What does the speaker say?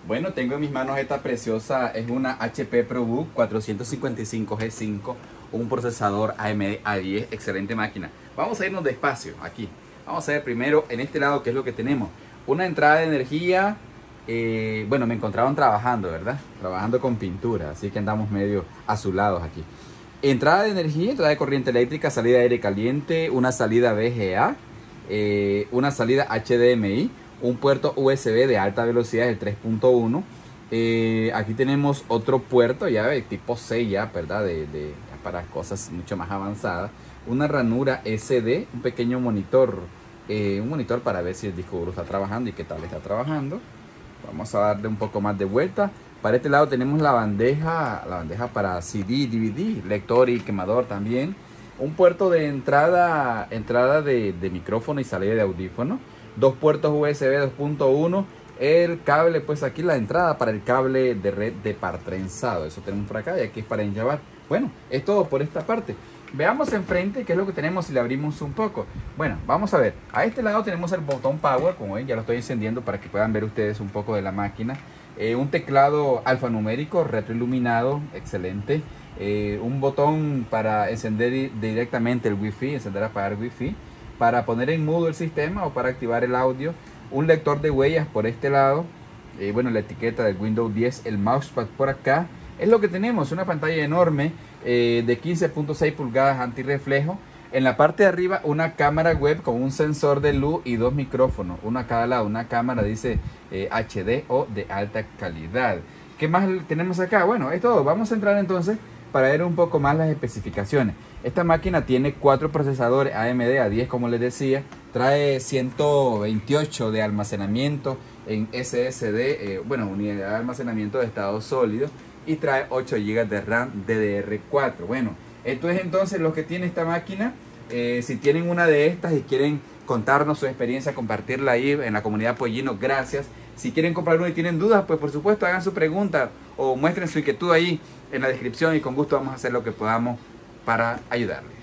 Bueno, tengo en mis manos esta preciosa, es una HP ProBook 455G5, un procesador AMD A10, excelente máquina. Vamos a irnos despacio aquí. Vamos a ver primero en este lado qué es lo que tenemos. Una entrada de energía, bueno, me encontraron trabajando, ¿verdad? Trabajando con pintura, así que andamos medio azulados aquí. Entrada de energía, entrada de corriente eléctrica, salida de aire caliente, una salida VGA, una salida HDMI, un puerto USB de alta velocidad de 3.1. Aquí tenemos otro puerto ya de tipo C ya, ¿verdad? Para cosas mucho más avanzadas. Una ranura SD, un pequeño monitor, un monitor para ver si el disco duro está trabajando y qué tal está trabajando. Vamos a darle un poco más de vuelta. Para este lado tenemos la bandeja para CD, DVD, lector y quemador también. Un puerto de entrada de micrófono y salida de audífono. Dos puertos USB 2.1. El cable, pues aquí la entrada para el cable de red de par trenzado. Eso tenemos por acá y aquí es para enllavar. Bueno, es todo por esta parte. Veamos enfrente qué es lo que tenemos si le abrimos un poco. Bueno, vamos a ver. A este lado tenemos el botón Power, como ven, ya lo estoy encendiendo para que puedan ver ustedes un poco de la máquina. Un teclado alfanumérico retroiluminado, excelente. Un botón para encender directamente el Wi-Fi, encender apagar Wi-Fi. Para poner en mudo el sistema o para activar el audio. Un lector de huellas por este lado. Bueno, la etiqueta del Windows 10, el mousepad por acá. Es lo que tenemos, una pantalla enorme de 15.6 pulgadas antirreflejo. En la parte de arriba una cámara web con un sensor de luz y dos micrófonos, uno a cada lado. Una cámara dice HD o de alta calidad. ¿Qué más tenemos acá? Bueno, es todo. Vamos a entrar entonces para ver un poco más las especificaciones. Esta máquina tiene 4 procesadores AMD A10, como les decía. Trae 128 de almacenamiento en SSD, bueno, unidad de almacenamiento de estado sólido. Y trae 8 GB de RAM DDR4. Bueno, esto es entonces lo que tiene esta máquina. Si tienen una de estas y quieren contarnos su experiencia, compartirla ahí en la comunidad Pollino, gracias. Si quieren comprar uno y tienen dudas, pues por supuesto hagan su pregunta o muestren su inquietud ahí en la descripción y con gusto vamos a hacer lo que podamos para ayudarles.